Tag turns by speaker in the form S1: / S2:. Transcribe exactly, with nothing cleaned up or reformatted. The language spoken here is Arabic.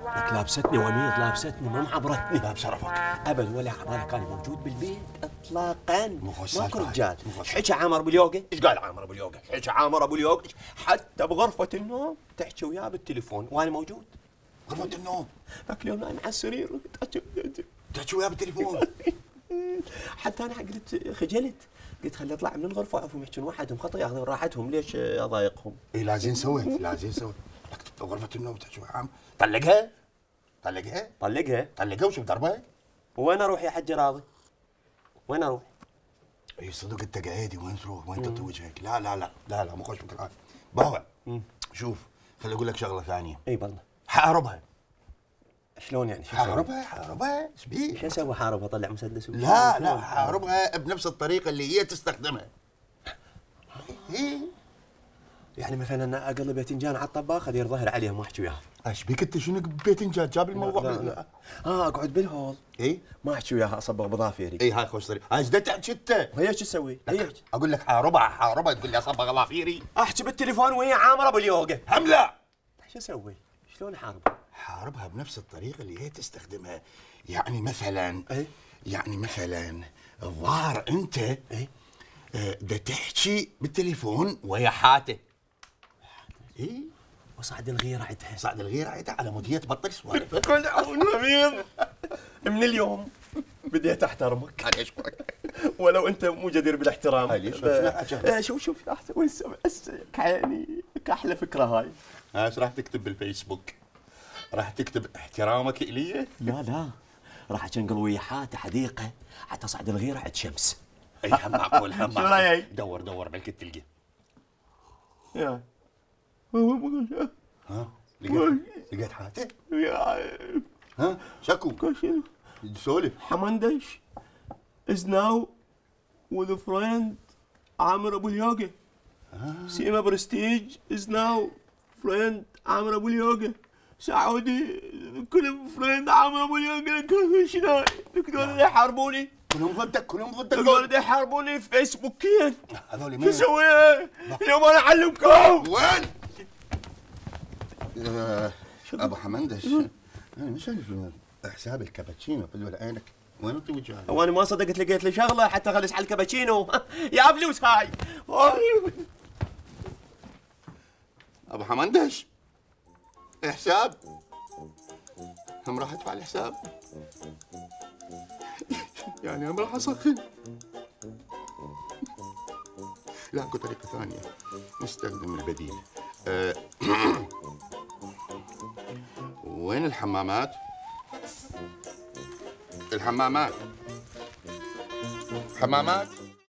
S1: لك لابستني وامير، لابستني ما معبرتني.
S2: لا بشرفك
S1: ابد ولا عبالك كان موجود بالبيت اطلاقا.
S2: مو خوش
S1: ماكو
S2: سالفة
S1: رجال.
S2: مو خوش.
S1: حكى عامر ابو اليوقه، ايش قال عامر ابو اليوقه؟ حكى عامر ابو اليوقه حتى بغرفه النوم تحكي وياه بالتليفون وانا موجود.
S2: غرفة النوم
S1: ذاك اليوم نايم على السرير
S2: تحكي وياه بالتليفون.
S1: حتى انا قلت خجلت، قلت خلي اطلع من الغرفه وعرفوا يحكون وحدهم خطا ياخذون راحتهم، ليش اضايقهم؟
S2: اي لا زين سويت، لا زين سويت. لك تبقى بغرفة النوم تحكي وياه عام. طلقها طلقها
S1: طلقها.
S2: طلقها وشوف ضربها.
S1: وين اروح يا حج راضي؟ وين اروح؟
S2: اي صدق انت قاعد وين تروح؟ وين تطوي وجهك؟ لا لا لا لا لا مو خوش بك العافيه. باوع شوف خليني اقول لك شغله ثانيه.
S1: اي بالله.
S2: حاربها.
S1: شلون يعني؟
S2: حاربها حاربها ايش بيك؟
S1: شو اسوي حاربها؟ اطلع مسدس؟
S2: لا لا حاربها بنفس الطريقه اللي هي تستخدمها. ايه
S1: يعني مثلا اقلب باذنجان على الطباخ ادير ظهر عليهم واحكي وياهم.
S2: ايش بيك انت شنو باذنجان جاب الموضوع؟
S1: لا لا. اه اقعد بالهول.
S2: اي
S1: ما احكي وياها اصبغ بظافيري.
S2: اي هاي خوش طريقه. ايش بدك تحكي انت؟
S1: وهي شو تسوي؟ هي
S2: اقول لك حاربها حاربها تقول لي اصبغ ظافيري.
S1: احكي بالتليفون وهي عامره ابو اليوقه.
S2: حمله
S1: شو اسوي؟ شلون احارب؟
S2: حاربها بنفس الطريقه اللي هي تستخدمها. يعني مثلا
S1: اي
S2: يعني مثلا الظاهر انت
S1: اي
S2: بدها تحكي بالتليفون ويا حاته. اي
S1: وصعد الغيره عندها.
S2: صعد الغيره عندها على مود هي تبطل سوالف.
S1: كل عون امير. من اليوم بديت احترمك.
S2: انا اشكرك.
S1: ولو انت مو جدير بالاحترام.
S2: هاي ليش؟
S1: ب... شوف شوف راح اسوي يعني احلى فكره هاي.
S2: ايش راح تكتب بالفيسبوك؟ راح تكتب احترامك الي؟
S1: لا لا راح انقل ويا حاته حديقه حتى صعد الغيره عند شمس.
S2: اي هم معقول هم
S1: شو
S2: معقول.
S1: رايك؟
S2: دور دور بالكت تلقى.
S1: يا
S2: ها لقيت لقيت حاته؟ ها شكو
S1: شنو؟
S2: سولف.
S1: حمندش is now with a friend عامر ابو اليوقه. سيما برستيج is now friend عامر ابو اليوقه. سعودي كلهم فريند عامر ابو اليوقه. شنو؟ دول يحاربوني.
S2: كلهم ضدك كلهم ضدك.
S1: دول يحاربوني فيسبوكيا.
S2: هذول
S1: شو
S2: مين؟
S1: اسوي؟ اليوم انا اعلمكم.
S2: وين؟ آه، ابو حمندش انا مش عارف حساب الكابتشينو حلو عينك. وين انت وجهك؟
S1: وانا ما صدقت لقيت لي شغله حتى اغلس على الكابتشينو. يا فلوس هاي.
S2: ابو حمندش حساب هم راح ادفع الحساب. يعني هم راح اسخن. لا اكو طريقه ثانيه نستخدم البديل. أه وين الحمامات؟ الحمامات حمامات